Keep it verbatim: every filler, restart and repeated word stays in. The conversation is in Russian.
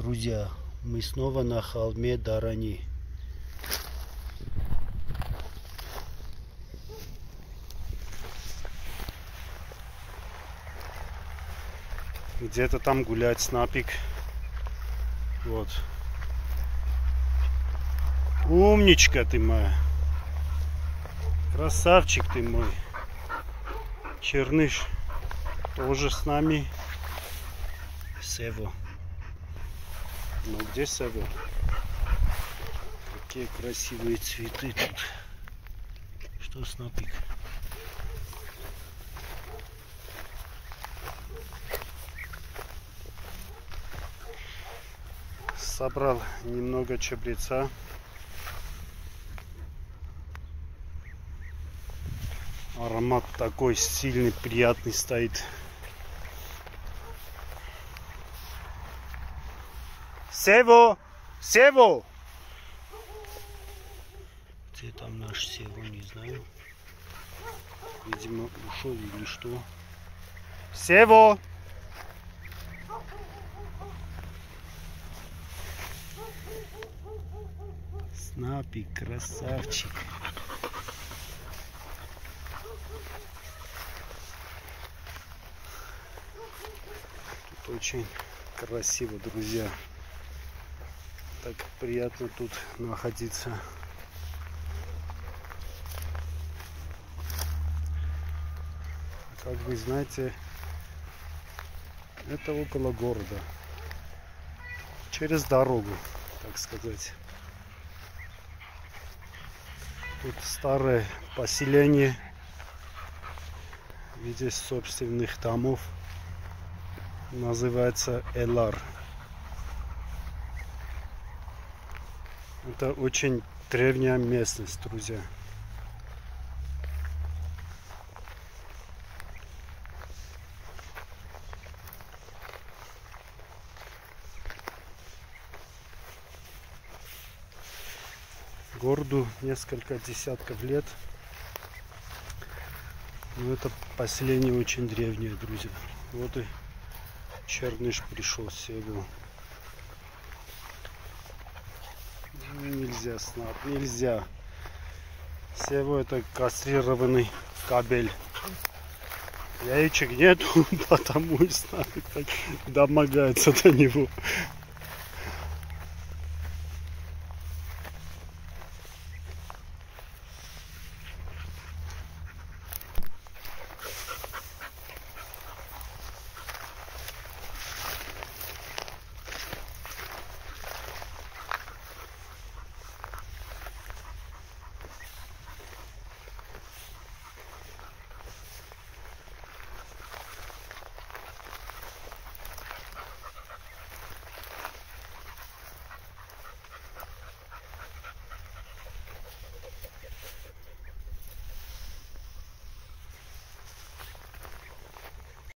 друзья, мы снова на холме Дарани. Где-то там гуляет снапик. Вот. Умничка ты моя. Красавчик ты мой. Черныш тоже с нами. Сево. Ну где Сево? Какие красивые цветы тут. Что снапик? Собрал немного чабреца. Аромат такой сильный, приятный стоит. Сево! Сево! Где там наш Сево, не знаю. Видимо, ушел или что. Сево! Снапик, красавчик. Тут очень красиво, друзья. Так приятно тут находиться. Как вы знаете, это около города. Через дорогу, так сказать. Тут старое поселение в виде собственных домов. Называется Элар. Это очень древняя местность, друзья. Городу несколько десятков лет. Но это поселение очень древнее, друзья. Вот и Черныш пришел Севу. Нельзя, снап, нельзя. Сево это кастрированный кабель. Яичек нету, потому и снап так домогается до него.